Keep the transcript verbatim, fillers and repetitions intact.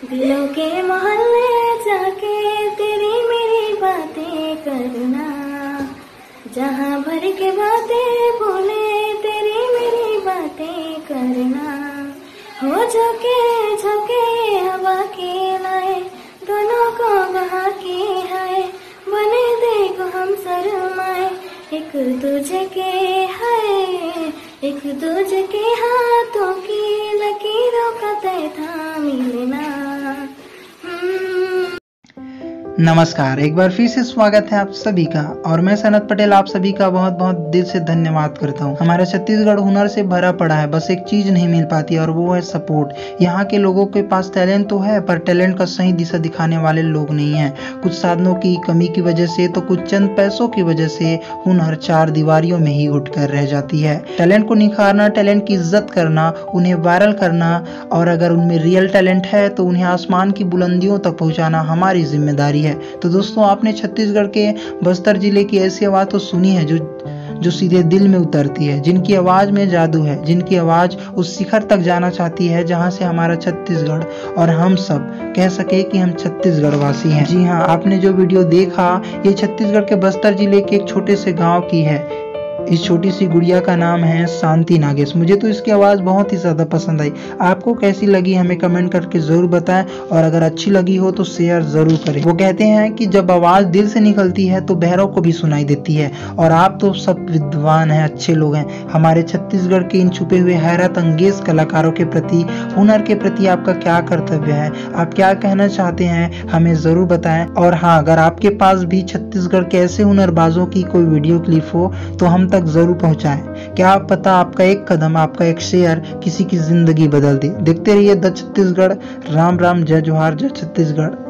दिलों के मोहल्ले जाके तेरी मेरी बातें करना, जहाँ भर के बातें बोले तेरी मेरी बातें करना। हो झोंके झोंके हवा के लाए दोनों को बहा के है, बने देखो हम शर्माए एक दूजे के है, एक दूजे के हाथों की लकीरों का तय था मिलना। नमस्कार, एक बार फिर से स्वागत है आप सभी का और मैं सनत पटेल आप सभी का बहुत बहुत दिल से धन्यवाद करता हूँ। हमारा छत्तीसगढ़ हुनर से भरा पड़ा है, बस एक चीज नहीं मिल पाती और वो है सपोर्ट। यहाँ के लोगों के पास टैलेंट तो है पर टैलेंट का सही दिशा दिखाने वाले लोग नहीं हैं। कुछ साधनों की कमी की वजह से तो कुछ चंद पैसों की वजह से हुनर चार दीवारियों में ही घुट कर रह जाती है। टैलेंट को निखारना, टैलेंट की इज्जत करना, उन्हें वायरल करना और अगर उनमें रियल टैलेंट है तो उन्हें आसमान की बुलंदियों तक पहुँचाना हमारी जिम्मेदारी है। तो दोस्तों, आपने छत्तीसगढ़ के बस्तर जिले की ऐसी आवाज तो सुनी है जो जो सीधे दिल में उतरती है, जिनकी आवाज में जादू है, जिनकी आवाज उस शिखर तक जाना चाहती है जहां से हमारा छत्तीसगढ़ और हम सब कह सके कि हम छत्तीसगढ़ वासी हैं। जी हाँ, आपने जो वीडियो देखा ये छत्तीसगढ़ के बस्तर जिले के एक छोटे से गाँव की है। इस छोटी सी गुड़िया का नाम है शांति नागेश। मुझे तो इसकी आवाज़ बहुत ही ज़्यादा पसंद आई। आपको कैसी लगी हमें कमेंट करके ज़रूर बताएं और अगर अच्छी लगी हो तो शेयर ज़रूर करें। वो कहते हैं कि जब आवाज़ दिल से निकलती है तो बहरों को भी सुनाई देती है। और आप तो सब विद्वान हैं, अच्छे लोग हैं। हमारे छत्तीसगढ़ के इन छुपे हुए हैरत अंगेज कलाकारों के प्रति, हुनर के प्रति आपका क्या कर्तव्य है, आप क्या कहना चाहते हैं हमें ज़रूर बताएं। और हाँ, अगर आपके पास भी छत्तीसगढ़ के ऐसे हुनरबाजों की कोई वीडियो क्लिप हो तो हम तक जरूर पहुंचाएं। क्या पता आपका एक कदम, आपका एक शेयर किसी की जिंदगी बदल दे। देखते रहिए द छत्तीसगढ़। राम राम, जय जोहार, जय छत्तीसगढ़।